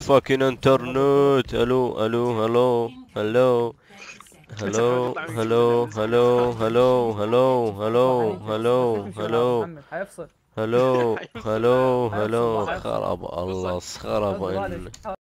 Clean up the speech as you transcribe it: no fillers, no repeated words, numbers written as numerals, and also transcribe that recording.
فاكين انترنت. الو الو هلو هلو هلو هتطلع من الجيم ولا هلو هنسمع نفسنا هلو واحنا هلو ماشيين؟ هلو هلو هتلاقيك هلو مش بيلعب هلو محمد هيفصل. هلو هيوصل هلو بقى. هيفصل بقى هلو هيفصل. خرب بص الله خرب قصدي بعد ان الشهر